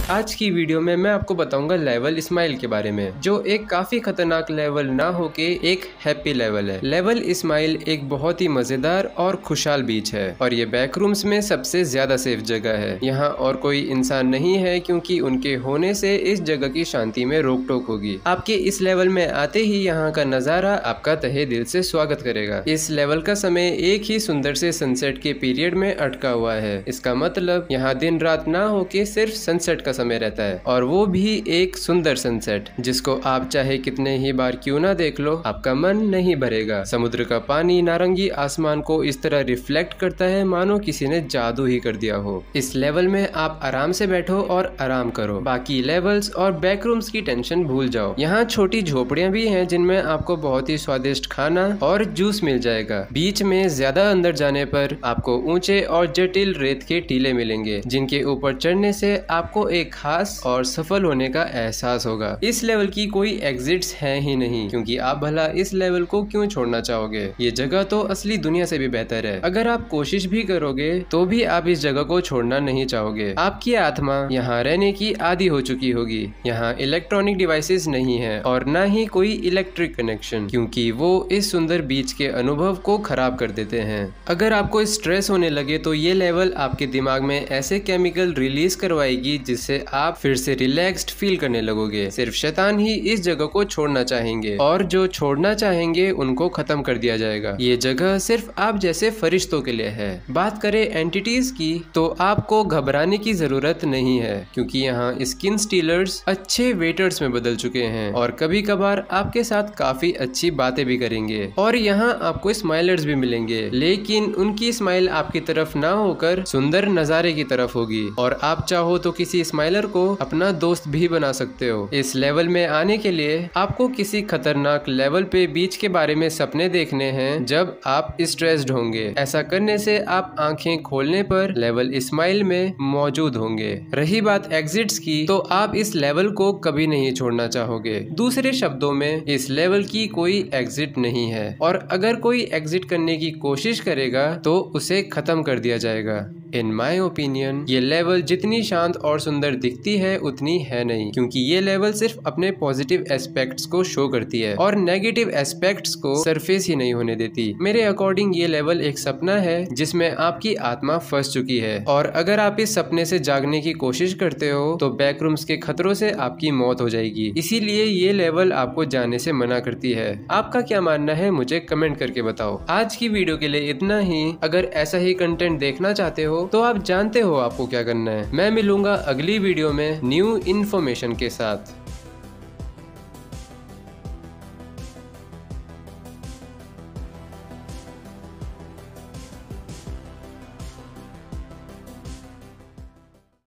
आज की वीडियो में मैं आपको बताऊंगा लेवल इस्माइल के बारे में, जो एक काफी खतरनाक लेवल ना होके एक हैप्पी लेवल है। लेवल इस्माइल एक बहुत ही मजेदार और खुशहाल बीच है और ये बैकरूम्स में सबसे ज्यादा सेफ जगह है। यहाँ और कोई इंसान नहीं है क्योंकि उनके होने से इस जगह की शांति में रोक टोक होगी। आपके इस लेवल में आते ही यहाँ का नजारा आपका तहे दिल से स्वागत करेगा। इस लेवल का समय एक ही सुंदर से सनसेट के पीरियड में अटका हुआ है। इसका मतलब यहाँ दिन रात ना होके सिर्फ सनसेट का समय रहता है, और वो भी एक सुंदर सनसेट जिसको आप चाहे कितने ही बार क्यों ना देख लो, आपका मन नहीं भरेगा। समुद्र का पानी नारंगी आसमान को इस तरह रिफ्लेक्ट करता है मानो किसी ने जादू ही कर दिया हो। इस लेवल में आप आराम से बैठो और आराम करो। बाकी लेवल्स और बैकरूम्स की टेंशन भूल जाओ। यहाँ छोटी झोपड़ियाँ भी हैं जिनमें आपको बहुत ही स्वादिष्ट खाना और जूस मिल जाएगा। बीच में ज्यादा अंदर जाने पर आपको ऊंचे और जटिल रेत के टीले मिलेंगे, जिनके ऊपर चढ़ने से आपको एक खास और सफल होने का एहसास होगा। इस लेवल की कोई एग्जिट्स हैं ही नहीं, क्योंकि आप भला इस लेवल को क्यों छोड़ना चाहोगे। ये जगह तो असली दुनिया से भी बेहतर है। अगर आप कोशिश भी करोगे तो भी आप इस जगह को छोड़ना नहीं चाहोगे। आपकी आत्मा यहाँ रहने की आदी हो चुकी होगी। यहाँ इलेक्ट्रॉनिक डिवाइसेस नहीं है और न ही कोई इलेक्ट्रिक कनेक्शन, क्योंकि वो इस सुंदर बीच के अनुभव को खराब कर देते हैं। अगर आपको स्ट्रेस होने लगे तो ये लेवल आपके दिमाग में ऐसे केमिकल रिलीज करवाएगी जिससे आप फिर से रिलैक्स्ड फील करने लगोगे। सिर्फ शैतान ही इस जगह को छोड़ना चाहेंगे, और जो छोड़ना चाहेंगे उनको खत्म कर दिया जाएगा। ये जगह सिर्फ आप जैसे फरिश्तों के लिए है। बात करें एंटिटीज की तो आपको घबराने की जरूरत नहीं है, क्योंकि यहाँ स्किन स्टीलर्स अच्छे वेटर्स में बदल चुके हैं और कभी कभार आपके साथ काफी अच्छी बातें भी करेंगे। और यहाँ आपको स्माइलर्स भी मिलेंगे, लेकिन उनकी स्माइल आपकी तरफ ना होकर सुंदर नजारे की तरफ होगी, और आप चाहो तो किसी स्माइलर को अपना दोस्त भी बना सकते हो। इस लेवल में आने के लिए आपको किसी खतरनाक लेवल पे बीच के बारे में सपने देखने हैं जब आप स्ट्रेस्ड होंगे। ऐसा करने से आप आंखें खोलने पर लेवल इस्माइल में मौजूद होंगे। रही बात एग्जिट्स की, तो आप इस लेवल को कभी नहीं छोड़ना चाहोगे। दूसरे शब्दों में इस लेवल की कोई एग्जिट नहीं है, और अगर कोई एग्जिट करने की कोशिश करेगा तो उसे खत्म कर दिया जाएगा। इन माई ओपिनियन ये लेवल जितनी शांत और सुंदर दिखती है उतनी है नहीं, क्योंकि ये लेवल सिर्फ अपने पॉजिटिव एस्पेक्ट्स को शो करती है और नेगेटिव एस्पेक्ट्स को सरफेस ही नहीं होने देती। मेरे अकॉर्डिंग ये लेवल एक सपना है जिसमें आपकी आत्मा फंस चुकी है, और अगर आप इस सपने से जागने की कोशिश करते हो तो बैकरूम्स के खतरों से आपकी मौत हो जाएगी। इसीलिए ये लेवल आपको जाने से मना करती है। आपका क्या मानना है मुझे कमेंट करके बताओ। आज की वीडियो के लिए इतना ही। अगर ऐसा ही कंटेंट देखना चाहते हो तो आप जानते हो आपको क्या करना है। मैं मिलूंगा अगली वीडियो में न्यू इन्फॉर्मेशन के साथ।